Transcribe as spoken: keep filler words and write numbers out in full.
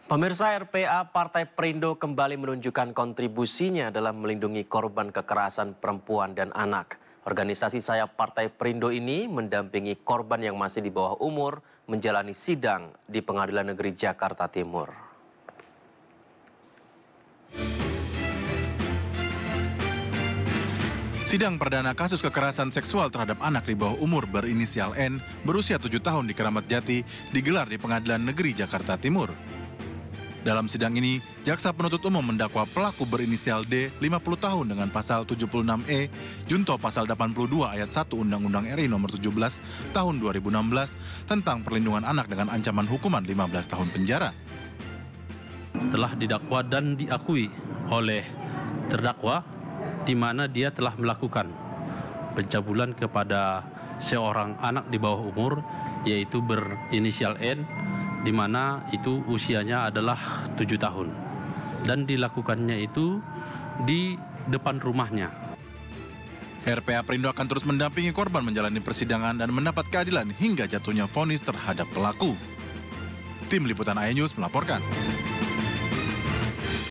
Pemirsa, R P A Partai Perindo kembali menunjukkan kontribusinya dalam melindungi korban kekerasan perempuan dan anak. Organisasi sayap Partai Perindo ini mendampingi korban yang masih di bawah umur menjalani sidang di Pengadilan Negeri Jakarta Timur. Sidang perdana kasus kekerasan seksual terhadap anak di bawah umur berinisial N berusia tujuh tahun di Keramat Jati digelar di Pengadilan Negeri Jakarta Timur. Dalam sidang ini, jaksa penuntut umum mendakwa pelaku berinisial D lima puluh tahun dengan pasal tujuh puluh enam E, junto pasal delapan puluh dua ayat satu Undang-Undang R I nomor tujuh belas tahun dua ribu enam belas tentang perlindungan anak dengan ancaman hukuman lima belas tahun penjara. Telah didakwa dan diakui oleh terdakwa di mana dia telah melakukan pencabulan kepada seorang anak di bawah umur yaitu berinisial N, di mana itu usianya adalah tujuh tahun dan dilakukannya itu di depan rumahnya. R P A Perindo akan terus mendampingi korban menjalani persidangan dan mendapat keadilan hingga jatuhnya vonis terhadap pelaku. Tim Liputan iNews melaporkan.